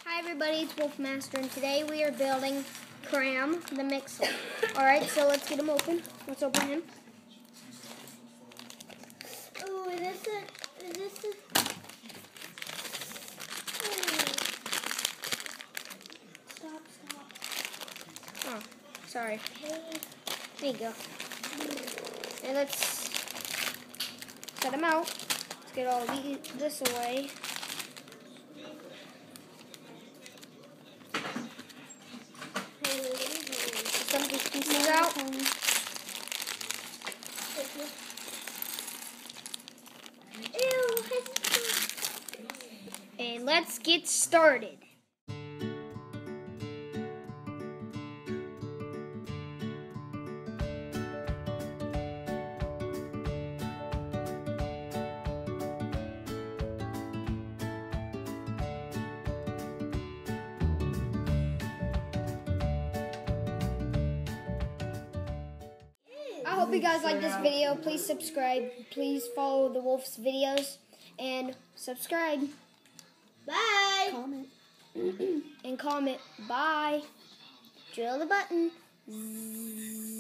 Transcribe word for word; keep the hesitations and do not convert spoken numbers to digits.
Hi everybody, it's Wolfmaster, and today we are building Cram the Mixer. Alright, so let's get him open. Let's open him. Oh, is this a, is this a, oh. Stop, stop. Oh, sorry. There you go. And let's set him out. Let's get all the, this away. Some of these pieces out. Ew. And let's get started. I hope you guys like this video. Please subscribe. Please follow the Wolf's videos and subscribe. Bye. Comment. And comment. Bye. Drill the button. Zzz.